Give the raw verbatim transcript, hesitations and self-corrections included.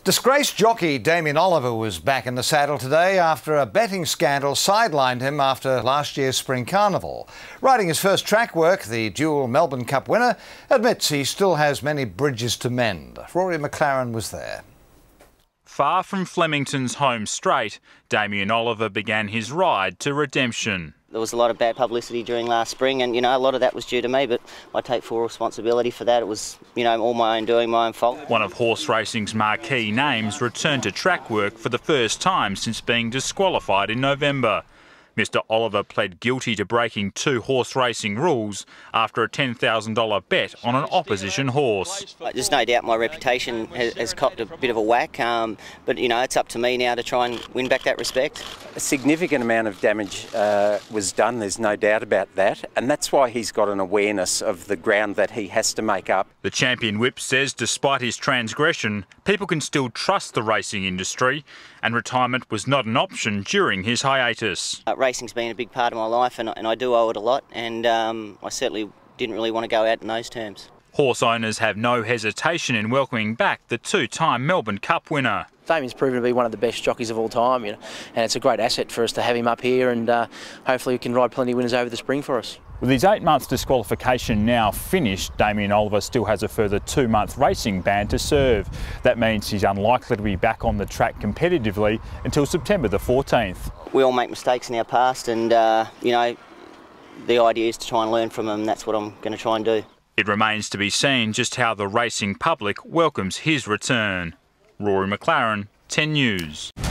Disgraced jockey Damien Oliver was back in the saddle today after a betting scandal sidelined him after last year's Spring Carnival. Riding his first track work, the dual Melbourne Cup winner admits he still has many bridges to mend. Rory McLaren was there. Far from Flemington's home straight, Damien Oliver began his ride to redemption. There was a lot of bad publicity during last spring, and you know a lot of that was due to me, but I take full responsibility for that. It was, you know, all my own doing, my own fault. One of horse racing's marquee names returned to track work for the first time since being disqualified in November. Mister Oliver pled guilty to breaking two horse racing rules after a ten thousand dollar bet on an opposition horse. There's no doubt my reputation has, has copped a bit of a whack, um, but you know it's up to me now to try and win back that respect. A significant amount of damage uh, was done, there's no doubt about that, and that's why he's got an awareness of the ground that he has to make up. The champion whip says despite his transgression, people can still trust the racing industry, and retirement was not an option during his hiatus. Uh, racing's been a big part of my life, and, and I do owe it a lot, and um, I certainly didn't really want to go out in those terms. Horse owners have no hesitation in welcoming back the two-time Melbourne Cup winner. Damien's proven to be one of the best jockeys of all time, you know, and it's a great asset for us to have him up here, and uh, hopefully we can ride plenty of winners over the spring for us. With his eight months disqualification now finished, Damien Oliver still has a further two-month racing ban to serve. That means he's unlikely to be back on the track competitively until September the fourteenth. We all make mistakes in our past, and uh, you know, the idea is to try and learn from them. That's what I'm going to try and do. It remains to be seen just how the racing public welcomes his return. Rory McLaren, ten News.